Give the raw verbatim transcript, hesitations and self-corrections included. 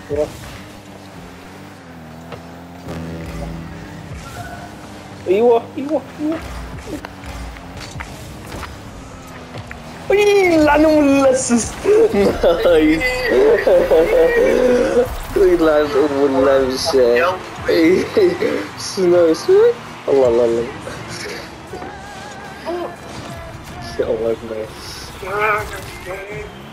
Eyvah. Eyvah, eyvah, eyvah. Ay, lanım lasız. Nice. Ay, lanım lasız. Ay, sınav, sınav. Allah Allah Allah. Ya Allah, nice.